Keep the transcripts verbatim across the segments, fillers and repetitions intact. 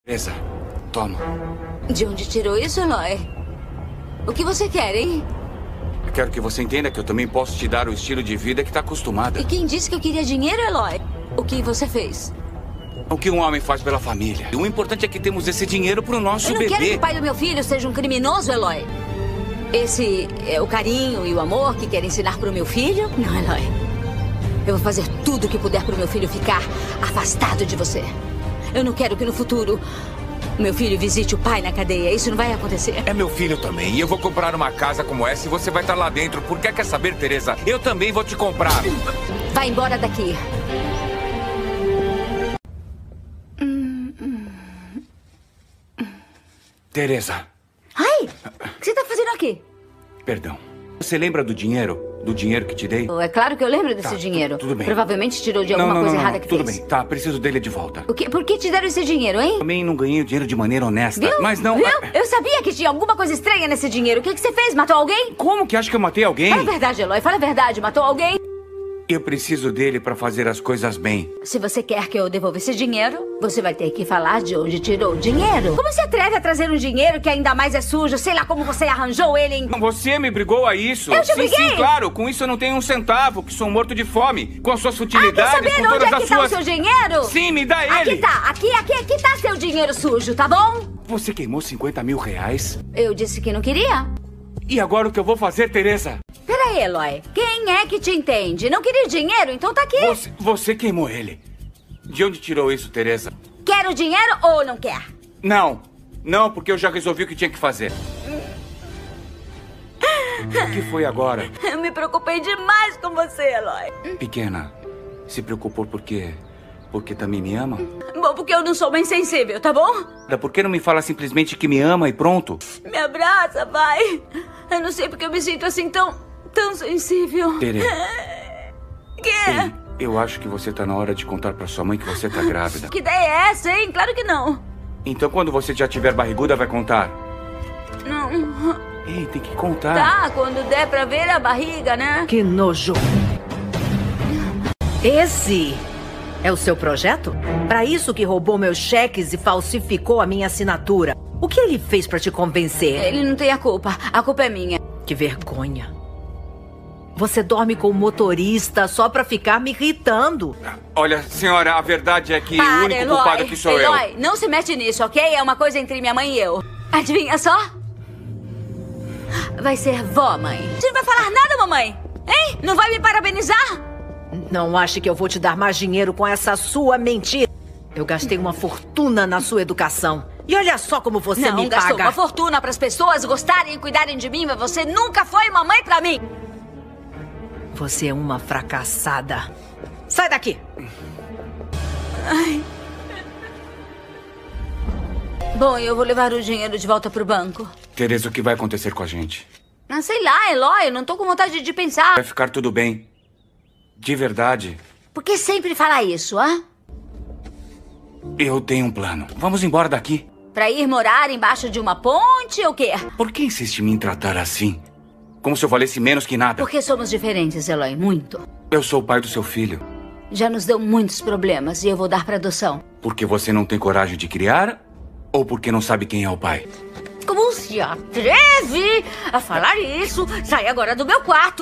Beleza, toma. De onde tirou isso, Eloy? O que você quer, hein? Eu quero que você entenda que eu também posso te dar o estilo de vida que tá acostumada. E quem disse que eu queria dinheiro, Eloy? O que você fez? O que um homem faz pela família. O importante é que temos esse dinheiro pro nosso Eu não bebê. quero que o pai do meu filho seja um criminoso, Eloy. Esse é o carinho e o amor que quer ensinar pro meu filho? Não, Eloy. Eu vou fazer tudo o que puder pro meu filho ficar afastado de você. Eu não quero que no futuro meu filho visite o pai na cadeia. Isso não vai acontecer. É meu filho também. E eu vou comprar uma casa como essa e você vai estar lá dentro. Por que quer saber, Teresa? Eu também vou te comprar. Vai embora daqui. Teresa. Ai! O que você tá fazendo aqui? Perdão. Você lembra do dinheiro? Do dinheiro que te dei? É claro que eu lembro desse Tá, dinheiro. tudo bem. Provavelmente tirou de Não, alguma não, coisa não, errada não. que Tudo fez. bem. Tá, preciso dele de volta. O que, por que te deram esse dinheiro, hein? Também não ganhei o dinheiro de maneira honesta. Viu? Mas não... Viu? Eu sabia que tinha alguma coisa estranha nesse dinheiro. O que, que você fez? Matou alguém? Como que acha que eu matei alguém? Fala a verdade, Eloy. Fala a verdade. Matou alguém? Eu preciso dele pra fazer as coisas bem. Se você quer que eu devolva esse dinheiro, você vai ter que falar de onde tirou o dinheiro. Como se atreve a trazer um dinheiro que ainda mais é sujo? Sei lá como você arranjou ele em... Você me brigou a isso. Eu te sim, briguei? sim, claro. Com isso eu não tenho um centavo, que sou morto de fome. Com as suas Ah, futilidades, quer saber com onde todas é as que tá suas... o seu dinheiro? Sim, me dá ele. Aqui tá. Aqui, aqui, aqui tá seu dinheiro sujo, tá bom? Você queimou cinquenta mil reais? Eu disse que não queria. E agora o que eu vou fazer, Teresa? Peraí, Eloy. Quem é que te entende? Não queria dinheiro? Então tá aqui. Você, você queimou ele. De onde tirou isso, Teresa? Quer o dinheiro ou não quer? Não. Não, porque eu já resolvi o que tinha que fazer. O que foi agora? Eu me preocupei demais com você, Eloy. Pequena, se preocupou porque... Porque também me ama? Bom, porque eu não sou bem sensível, tá bom? Por que não me fala simplesmente que me ama e pronto? Me abraça, pai. Eu não sei porque eu me sinto assim tão... tão sensível. Tere. Que? Ei, eu acho que você tá na hora de contar pra sua mãe que você tá grávida. Que ideia é essa, hein? Claro que não. Então quando você já tiver barriguda, vai contar? Não. Ei, tem que contar. Tá, quando der pra ver a barriga, né? Que nojo. Esse é o seu projeto? Pra isso que roubou meus cheques e falsificou a minha assinatura. O que ele fez pra te convencer? Ele não tem a culpa. A culpa é minha. Que vergonha. Você dorme com o motorista só pra ficar me irritando. Olha, senhora, a verdade é que Para, o único Eloy. culpado aqui sou Eloy, eu. não se mete nisso, ok? É uma coisa entre minha mãe e eu. Adivinha só? Vai ser vó, mãe. Você não vai falar nada, mamãe? Hein? Não vai me parabenizar? Não ache que eu vou te dar mais dinheiro com essa sua mentira. Eu gastei uma fortuna na sua educação. E olha só como você não, me gastou paga. uma fortuna para as pessoas gostarem e cuidarem de mim, mas você nunca foi uma mãe para mim. Você é uma fracassada. Sai daqui. Ai. Bom, eu vou levar o dinheiro de volta pro banco. Teresa, o que vai acontecer com a gente? Ah, sei lá, Eloy, eu não tô com vontade de pensar. Vai ficar tudo bem. De verdade. Por que sempre falar isso, hã? Eu tenho um plano. Vamos embora daqui. Pra ir morar embaixo de uma ponte ou quê? Por que insiste em me tratar assim? Como se eu valesse menos que nada. Porque somos diferentes, Eloy, muito. Eu sou o pai do seu filho. Já nos deu muitos problemas e eu vou dar pra adoção. Porque você não tem coragem de criar? Ou porque não sabe quem é o pai? Como se atreve a falar isso? Sai agora do meu quarto.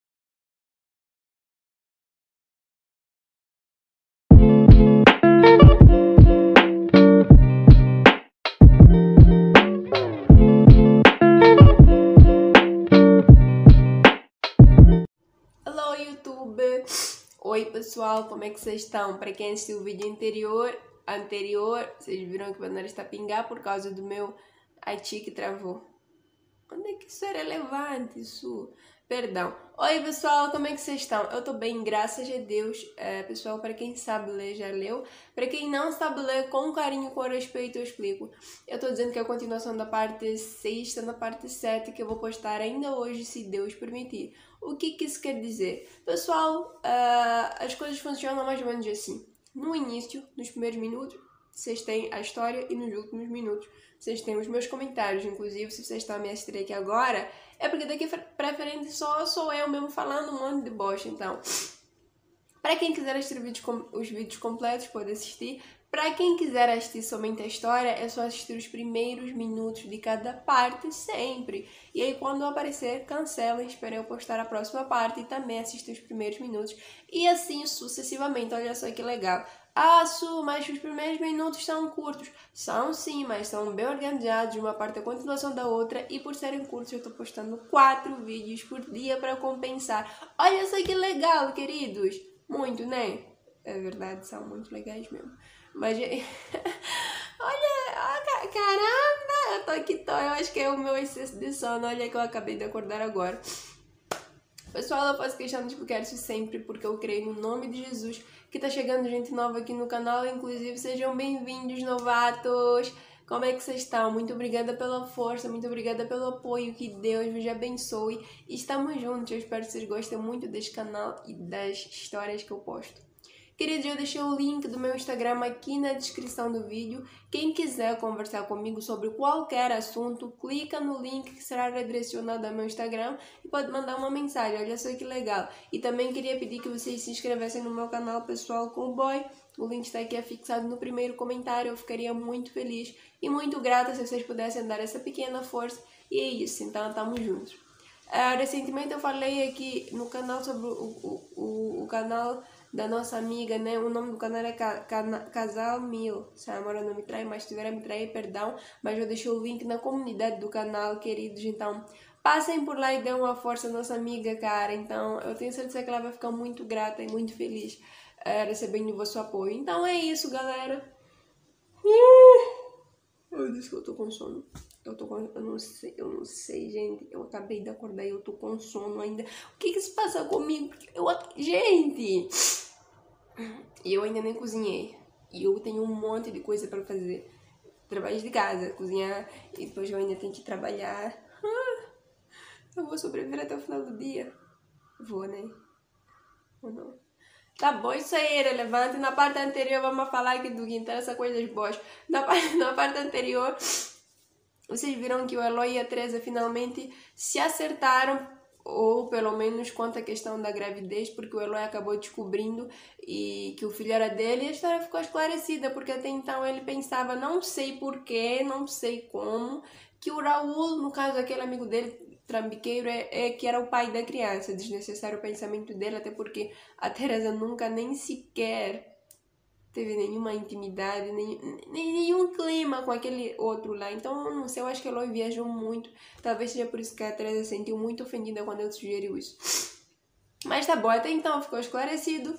Hello, YouTube! Oi, pessoal, como é que vocês estão? Para quem assistiu o vídeo anterior, anterior, vocês viram que o banner está a pingar por causa do meu I T que travou. Onde é que isso é relevante, isso? Perdão. Oi, pessoal, como é que vocês estão? Eu tô bem, graças a Deus. É, pessoal, para quem sabe ler, já leu. Para quem não sabe ler, com carinho, com respeito, eu explico. Eu tô dizendo que é a continuação da parte seis está na parte sete, que eu vou postar ainda hoje, se Deus permitir. O que que isso quer dizer? Pessoal, uh, as coisas funcionam mais ou menos assim. No início, nos primeiros minutos, vocês têm a história e nos últimos minutos vocês têm os meus comentários. Inclusive, se vocês estão a me assistir aqui agora, é porque daqui pra frente só sou eu mesmo falando um monte de bosta. Então, para quem quiser assistir vídeos com, os vídeos completos, pode assistir. Pra quem quiser assistir somente a história, é só assistir os primeiros minutos de cada parte sempre. E aí quando aparecer, cancela, espera eu postar a próxima parte e também assistir os primeiros minutos. E assim sucessivamente, olha só que legal. Ah, Su, mas os primeiros minutos são curtos. São sim, mas são bem organizados, uma parte é a continuação da outra. E por serem curtos, eu tô postando quatro vídeos por dia para compensar. Olha só que legal, queridos. Muito, né? É verdade, são muito legais mesmo. Mas, olha, oh, caramba, eu tô aqui, tô, eu acho que é o meu excesso de sono, olha que eu acabei de acordar agora. Pessoal, eu faço questão de explicar isso sempre, porque eu creio no nome de Jesus, que tá chegando gente nova aqui no canal, inclusive sejam bem-vindos, novatos. Como é que vocês estão? Muito obrigada pela força, muito obrigada pelo apoio, que Deus vos abençoe. Estamos juntos, eu espero que vocês gostem muito deste canal e das histórias que eu posto. Queridos, eu deixei o link do meu Instagram aqui na descrição do vídeo. Quem quiser conversar comigo sobre qualquer assunto, clica no link que será redirecionado ao meu Instagram e pode mandar uma mensagem, olha só que legal. E também queria pedir que vocês se inscrevessem no meu canal pessoal Cowboy. O link está aqui afixado no primeiro comentário, eu ficaria muito feliz e muito grata se vocês pudessem dar essa pequena força. E é isso, então estamos juntos. Uh, recentemente eu falei aqui no canal sobre o, o, o, o canal da nossa amiga, né? O nome do canal é Ca Cana Casal Mil. Se a memória não me trai, mas se tiver a me trair, perdão. Mas eu deixei o link na comunidade do canal, queridos. Então, passem por lá e dêem uma força à nossa amiga, cara. Então, eu tenho certeza que ela vai ficar muito grata e muito feliz uh, recebendo o vosso apoio. Então, é isso, galera. Uh! Eu disse que eu tô com sono. Eu tô com... Eu não sei, eu não sei, gente. Eu acabei de acordar e eu tô com sono ainda. O que que se passa comigo? Eu... Gente! E eu ainda nem cozinhei. E eu tenho um monte de coisa pra fazer. Trabalhos de casa, cozinhar. E depois eu ainda tenho que trabalhar. Ah, eu vou sobreviver até o final do dia. Vou, né? Ou não? Tá bom, isso aí é relevante. Na parte anterior, vamos falar aqui do que interessa coisas boas. Na parte, na parte anterior... Vocês viram que o Eloy e a Teresa finalmente se acertaram, ou pelo menos quanto à questão da gravidez, porque o Eloy acabou descobrindo e que o filho era dele e a história ficou esclarecida, porque até então ele pensava, não sei porquê, não sei como, que o Raul, no caso aquele amigo dele, trambiqueiro, é, é que era o pai da criança. Desnecessário o pensamento dele, até porque a Teresa nunca nem sequer teve nenhuma intimidade, nem, nem, nenhum clima com aquele outro lá. Então, não sei, eu acho que Eloy viajou muito. Talvez seja por isso que a Teresa se sentiu muito ofendida quando eu sugeri isso. Mas tá bom, até então ficou esclarecido.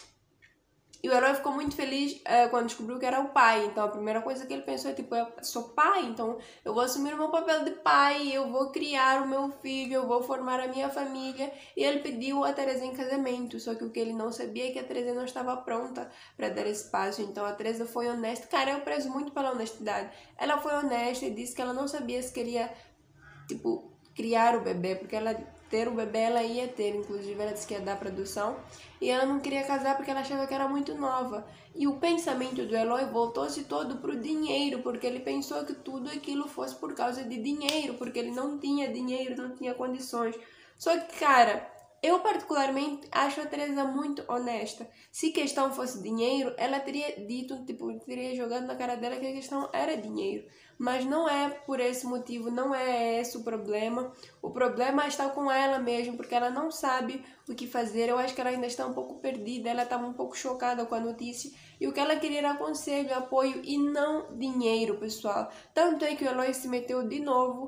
E o Eloy ficou muito feliz uh, quando descobriu que era o pai. Então, a primeira coisa que ele pensou é, tipo, eu sou pai, então eu vou assumir o meu papel de pai, eu vou criar o meu filho, eu vou formar a minha família. E ele pediu a Teresa em casamento, só que o que ele não sabia é que a Teresa não estava pronta para dar esse passo. Então, a Teresa foi honesta. Cara, eu prezo muito pela honestidade. Ela foi honesta e disse que ela não sabia se queria, tipo, criar o bebê, porque ela... ter o bebê ela ia ter, inclusive ela disse que ia dar para adoção, e ela não queria casar porque ela achava que era muito nova. E o pensamento do Eloy voltou-se todo pro dinheiro, porque ele pensou que tudo aquilo fosse por causa de dinheiro, porque ele não tinha dinheiro, não tinha condições. Só que, cara, eu particularmente acho a Teresa muito honesta. Se questão fosse dinheiro, ela teria dito, tipo, teria jogado na cara dela que a questão era dinheiro. Mas não é por esse motivo, não é esse o problema. O problema está com ela mesmo, porque ela não sabe o que fazer. Eu acho que ela ainda está um pouco perdida, ela estava um pouco chocada com a notícia. E o que ela queria era conselho, apoio e não dinheiro, pessoal. Tanto é que o Eloy se meteu de novo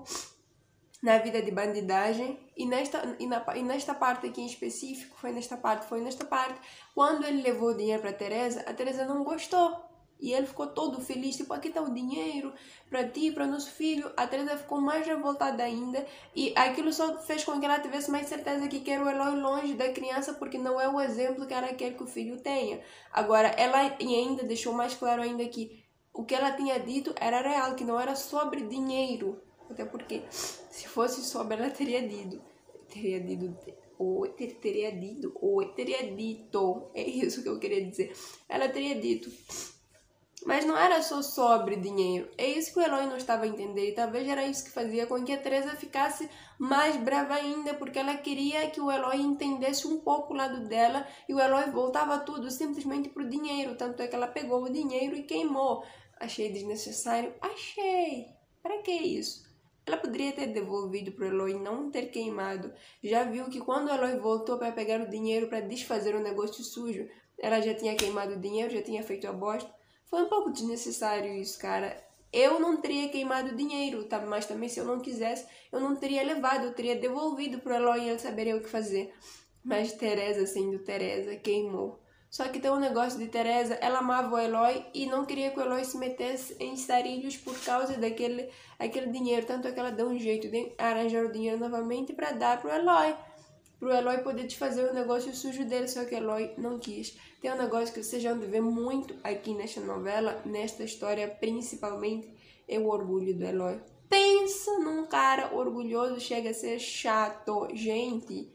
na vida de bandidagem, e nesta, e, na, e nesta parte aqui em específico, foi nesta parte, foi nesta parte, quando ele levou o dinheiro para Teresa, a Teresa não gostou. E ele ficou todo feliz, tipo, aqui tá o dinheiro para ti, para nosso filho. A Teresa ficou mais revoltada ainda, e aquilo só fez com que ela tivesse mais certeza que quer o Eloy longe da criança, porque não é o exemplo que ela quer que o filho tenha. Agora, ela ainda deixou mais claro ainda que o que ela tinha dito era real, que não era sobre dinheiro. Até porque, se fosse sobre, ela teria dito. Teria dito... Ou ter, teria dito... Ou teria dito... É isso que eu queria dizer. Ela teria dito... Mas não era só sobre dinheiro. É isso que o Eloy não estava a entender. E talvez era isso que fazia com que a Teresa ficasse mais brava ainda, porque ela queria que o Eloy entendesse um pouco o lado dela, e o Eloy voltava tudo simplesmente pro dinheiro. Tanto é que ela pegou o dinheiro e queimou. Achei desnecessário? Achei. Para que isso? Ela poderia ter devolvido pro Eloy e não ter queimado. Já viu que quando o Eloy voltou para pegar o dinheiro para desfazer o negócio sujo, ela já tinha queimado o dinheiro, já tinha feito a bosta. Foi um pouco desnecessário isso, cara. Eu não teria queimado o dinheiro, tá? Mas também se eu não quisesse, eu não teria levado, eu teria devolvido pro Eloy e ele saberia o que fazer. Mas Teresa, sendo Teresa, queimou. Só que tem um negócio de Teresa, ela amava o Eloy e não queria que o Eloy se metesse em sarilhos por causa daquele aquele dinheiro. Tanto é que ela deu um jeito de arranjar o dinheiro novamente para dar pro Eloy. Pro Eloy poder desfazer o negócio sujo dele, só que Eloy não quis. Tem um negócio que vocês vão ver muito aqui nesta novela, nesta história principalmente, é o orgulho do Eloy. Pensa num cara orgulhoso, chega a ser chato, gente.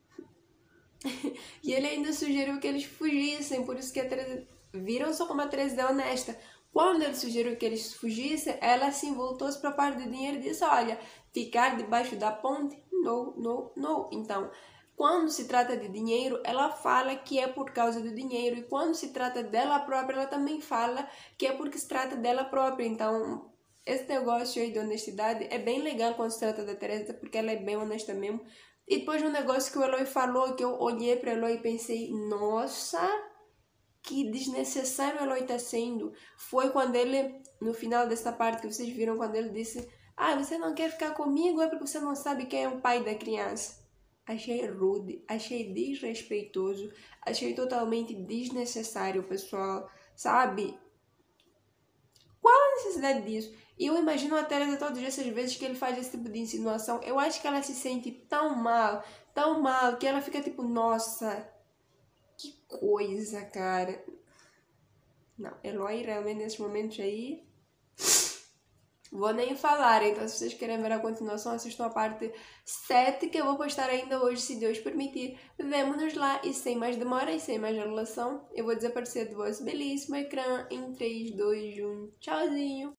E ele ainda sugeriu que eles fugissem, por isso que a Teresa... Viram só como a Teresa é honesta. Quando ele sugeriu que eles fugissem, ela assim voltou-se para a parte do dinheiro e disse, olha, ficar debaixo da ponte, não, não, não. Então, quando se trata de dinheiro, ela fala que é por causa do dinheiro. E quando se trata dela própria, ela também fala que é porque se trata dela própria. Então, esse negócio aí de honestidade é bem legal quando se trata da Teresa, porque ela é bem honesta mesmo. E depois um negócio que o Eloy falou, que eu olhei para o Eloy e pensei, nossa, que desnecessário o Eloy tá sendo. Foi quando ele, no final dessa parte que vocês viram, quando ele disse, ah, você não quer ficar comigo é porque você não sabe quem é o pai da criança. Achei rude, achei desrespeitoso, achei totalmente desnecessário, pessoal, sabe? Qual a necessidade disso? E eu imagino a Teresa todas essas vezes que ele faz esse tipo de insinuação. Eu acho que ela se sente tão mal, tão mal, que ela fica tipo, nossa, que coisa, cara. Não, Eloy realmente nesses momentos aí... Vou nem falar, então se vocês querem ver a continuação, assistam a parte sete, que eu vou postar ainda hoje, se Deus permitir. Vemo-nos lá, e sem mais demora e sem mais enrolação, eu vou desaparecer do vosso belíssimo ecrã em três, dois, um, tchauzinho!